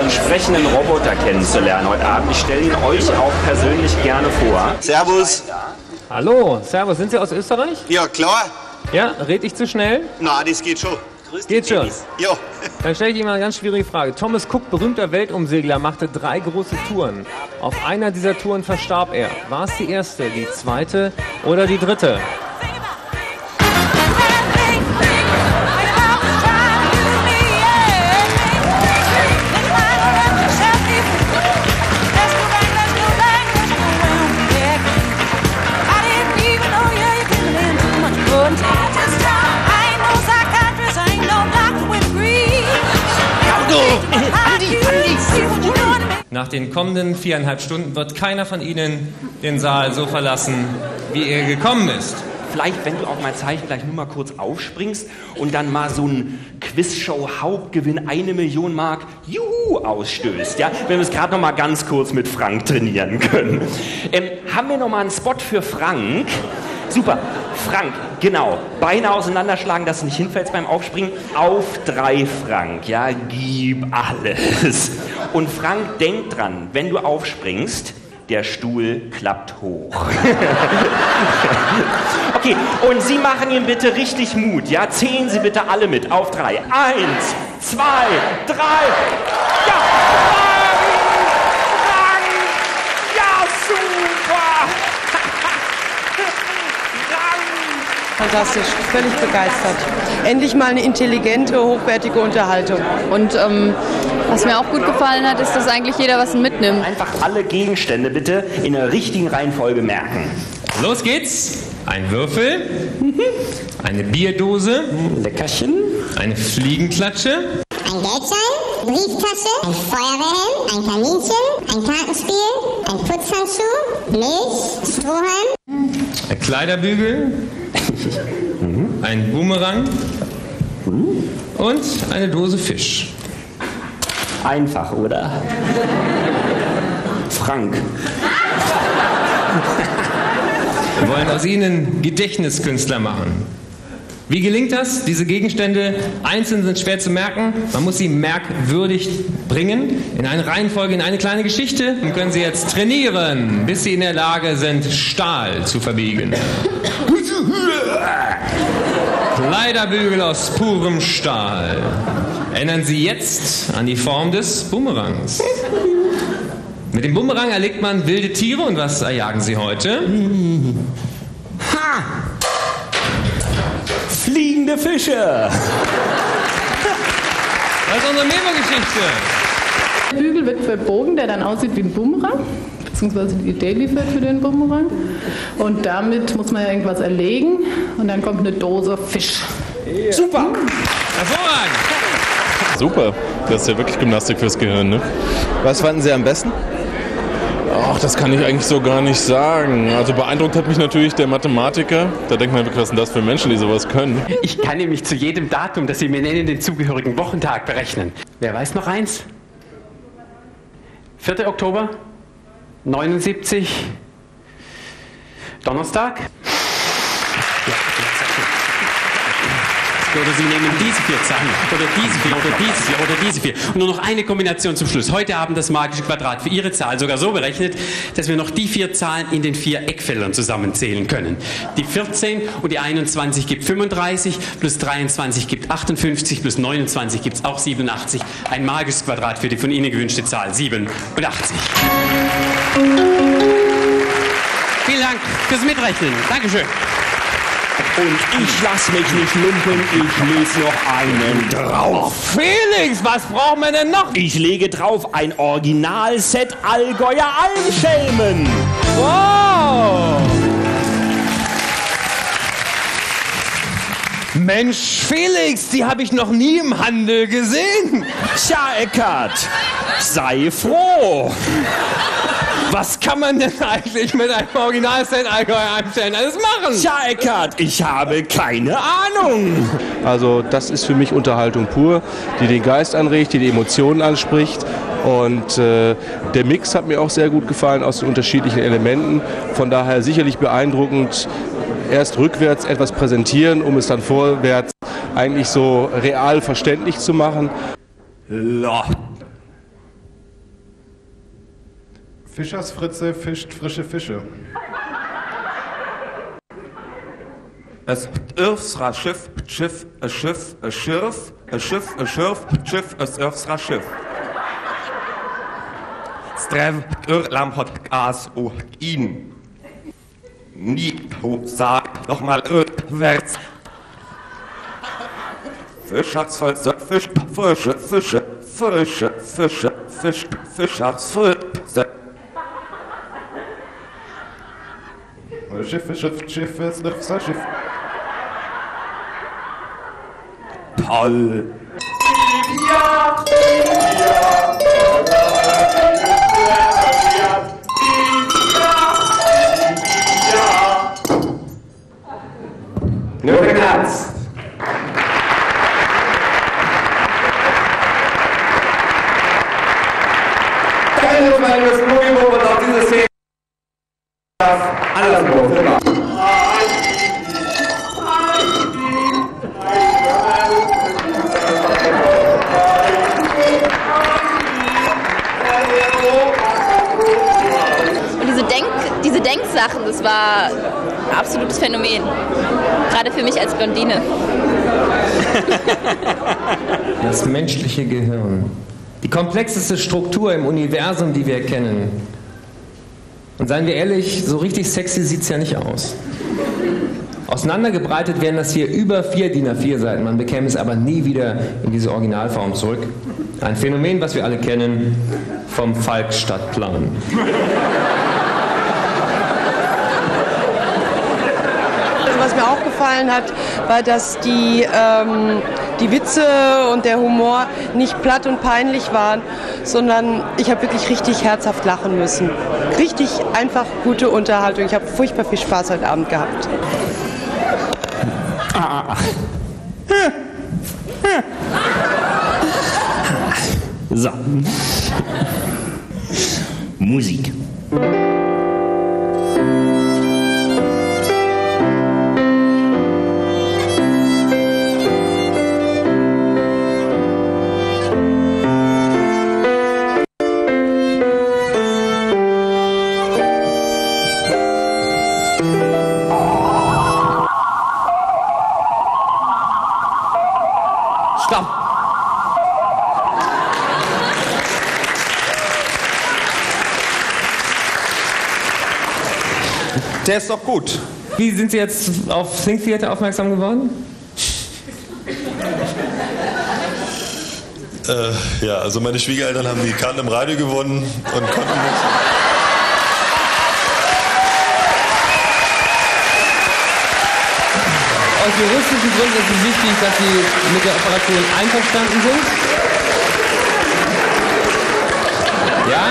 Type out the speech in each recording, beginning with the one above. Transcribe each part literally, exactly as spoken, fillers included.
sprechenden Roboter kennenzulernen heute Abend. Ich stelle ihn euch auch persönlich gerne vor. Servus. Hallo, servus. Sind Sie aus Österreich? Ja, klar. Ja, red ich zu schnell? Na, das geht schon. Grüß geht schon. Ja. Dann stelle ich Ihnen mal eine ganz schwierige Frage. Thomas Cook, berühmter Weltumsegler, machte drei große Touren. Auf einer dieser Touren verstarb er. War es die erste, die zweite oder die dritte? Nach den kommenden viereinhalb Stunden wird keiner von Ihnen den Saal so verlassen, wie er gekommen ist. Vielleicht, wenn du auf mein Zeichen gleich nur mal kurz aufspringst und dann mal so ein Quizshow-Hauptgewinn eine Million Mark Juhu ausstößt, ja? Wenn wir es gerade noch mal ganz kurz mit Frank trainieren können. Ähm, haben wir noch mal einen Spot für Frank? Super. Frank, genau. Beine auseinanderschlagen, dass du nicht hinfällst beim Aufspringen. Auf drei, Frank. Ja, gib alles. Und Frank, denk dran, wenn du aufspringst, der Stuhl klappt hoch. Okay, und Sie machen ihm bitte richtig Mut. Ja, zählen Sie bitte alle mit. Auf drei. Eins, zwei, drei. Ja, Frank! Ja, super! Fantastisch, völlig begeistert. Endlich mal eine intelligente, hochwertige Unterhaltung. Und ähm, was mir auch gut gefallen hat, ist, dass eigentlich jeder was mitnimmt. Einfach alle Gegenstände bitte in der richtigen Reihenfolge merken. Los geht's. Ein Würfel, eine Bierdose, Leckerchen, eine Fliegenklatsche, ein Geldschein, Brieftasche, ein Feuerwehrhelm, ein Kaninchen, ein Kartenspiel, ein Putzhandschuh, Milch, Strohhalm, ein Kleiderbügel, ein Boomerang und eine Dose Fisch. Einfach, oder? Frank. Wir wollen aus Ihnen Gedächtniskünstler machen. Wie gelingt das? Diese Gegenstände einzeln sind schwer zu merken. Man muss sie merkwürdig bringen, in eine Reihenfolge, in eine kleine Geschichte. Und können Sie jetzt trainieren, bis Sie in der Lage sind, Stahl zu verbiegen. Kleiderbügel aus purem Stahl. Erinnern Sie jetzt an die Form des Boomerangs. Mit dem Bumerang erlegt man wilde Tiere. Und was erjagen Sie heute? Ha! Fliegende Fische! Das ist unsere Memo-Geschichte. Der Bügel wird verbogen, der dann aussieht wie ein Bumerang, beziehungsweise die Idee liefert für den Bumerang. Und damit muss man ja irgendwas erlegen und dann kommt eine Dose Fisch. Yeah. Super! Hervorragend! Super, das ist ja wirklich Gymnastik fürs Gehirn, ne? Was fanden Sie am besten? Ach, das kann ich eigentlich so gar nicht sagen. Also beeindruckt hat mich natürlich der Mathematiker. Da denkt man wirklich, was sind das für Menschen, die sowas können? Ich kann nämlich zu jedem Datum, das Sie mir nennen, den zugehörigen Wochentag berechnen. Wer weiß noch eins? vierter Oktober neunundsiebzig, Donnerstag. Ja, oder Sie nehmen diese vier Zahlen, oder diese vier, oder diese vier, oder diese vier. Und nur noch eine Kombination zum Schluss. Heute Abend das magische Quadrat für Ihre Zahl sogar so berechnet, dass wir noch die vier Zahlen in den vier Eckfeldern zusammenzählen können. Die vierzehn und die einundzwanzig gibt fünfunddreißig, plus dreiundzwanzig gibt achtundfünfzig, plus neunundzwanzig gibt es auch siebenundachtzig. Ein magisches Quadrat für die von Ihnen gewünschte Zahl siebenundachtzig. Vielen Dank fürs Mitrechnen. Dankeschön. Und ich lass mich nicht lumpen, ich lese noch einen drauf. Felix, was brauchen wir denn noch? Ich lege drauf ein Originalset Allgäuer Almschelmen. Wow! Mensch, Felix, die habe ich noch nie im Handel gesehen. Tja, Eckart, sei froh. Was kann man denn eigentlich mit einem Originalset Allgäuer Almschelmen alles machen? Tja, Eckart, ich habe keine Ahnung. Also das ist für mich Unterhaltung pur, die den Geist anregt, die die Emotionen anspricht. Und äh, der Mix hat mir auch sehr gut gefallen aus den unterschiedlichen Elementen. Von daher sicherlich beeindruckend. Erst rückwärts etwas präsentieren, um es dann vorwärts eigentlich so real verständlich zu machen. Ja. Fischersfritze fischt frische Fische. Es irfsra Schiff, Schiff, a Schiff, a Schirf, a Schiff, a Schirf, Schiff, es irfsra Schiff. Strev Irlam hat Gas o ihn. Nie ho sag nochmal rückwärts. Fischersfritze, Fisch, Fische, Fische, Fische, Fische, Fisch, Fischersfritze. Schiff, Schiff, Schiff, es irfsra Schiff. Toll. Nur Platz. Danke nochmal fürs Movie, und auch diese Szene. Anderswo, super. Und diese, Denk, diese Denksachen, das war ein absolutes Phänomen. Gerade für mich als Blondine. Das menschliche Gehirn. Die komplexeste Struktur im Universum, die wir kennen. Und seien wir ehrlich, so richtig sexy sieht es ja nicht aus. Auseinandergebreitet wären das hier über vier D I N A vier Seiten. Man bekäme es aber nie wieder in diese Originalform zurück. Ein Phänomen, was wir alle kennen, vom Falk-Stadtplan. Was mir auch gefallen hat, war, dass die, ähm, die Witze und der Humor nicht platt und peinlich waren, sondern ich habe wirklich richtig herzhaft lachen müssen. Richtig einfach gute Unterhaltung. Ich habe furchtbar viel Spaß heute Abend gehabt. So. Musik. Stopp! Der ist doch gut. Wie sind Sie jetzt auf Think Theater aufmerksam geworden? Äh, ja, also meine Schwiegereltern haben die Karten im Radio gewonnen und konnten nicht. Aus juristischen Gründen ist es wichtig, dass Sie mit der Operation einverstanden sind. Ja,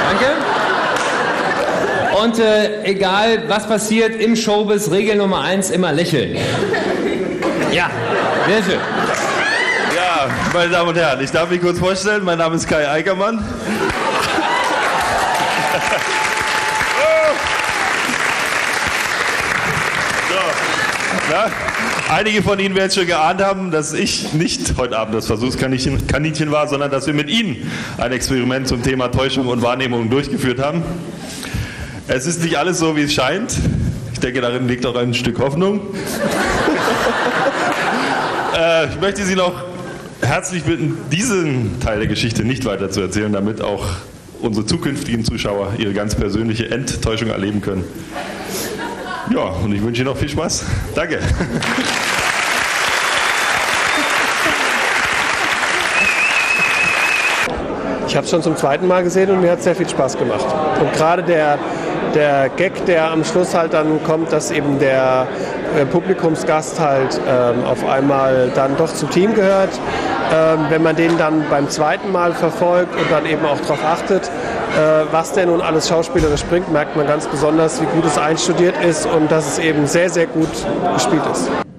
danke. Und äh, egal, was passiert im Showbiz, Regel Nummer eins, immer lächeln. Ja, sehr schön. Ja, meine Damen und Herren, ich darf mich kurz vorstellen, mein Name ist Kai Eickermann. So, na? Einige von Ihnen werden es schon geahnt haben, dass ich nicht heute Abend das Versuchskaninchen war, sondern dass wir mit Ihnen ein Experiment zum Thema Täuschung und Wahrnehmung durchgeführt haben. Es ist nicht alles so, wie es scheint. Ich denke, darin liegt auch ein Stück Hoffnung. äh, ich möchte Sie noch herzlich bitten, diesen Teil der Geschichte nicht weiter zu erzählen, damit auch unsere zukünftigen Zuschauer ihre ganz persönliche Enttäuschung erleben können. Ja, und ich wünsche Ihnen noch viel Spaß. Danke. Ich habe es schon zum zweiten Mal gesehen und mir hat es sehr viel Spaß gemacht. Und gerade der, der Gag, der am Schluss halt dann kommt, dass eben der äh, Publikumsgast halt ähm, auf einmal dann doch zum Team gehört. Ähm, wenn man den dann beim zweiten Mal verfolgt und dann eben auch darauf achtet, äh, was der nun alles schauspielerisch bringt, merkt man ganz besonders, wie gut es einstudiert ist und dass es eben sehr, sehr gut gespielt ist.